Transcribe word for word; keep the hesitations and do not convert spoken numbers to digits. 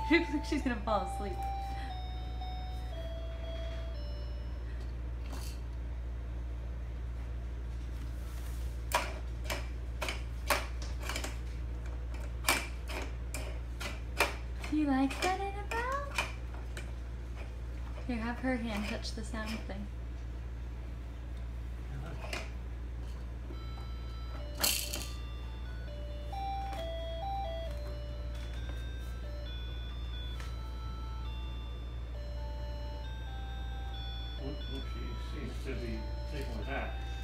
She looks like she's gonna fall asleep. Do you like that, Annabelle? Here, have her hand touch the sound thing. She seems to be taking with that.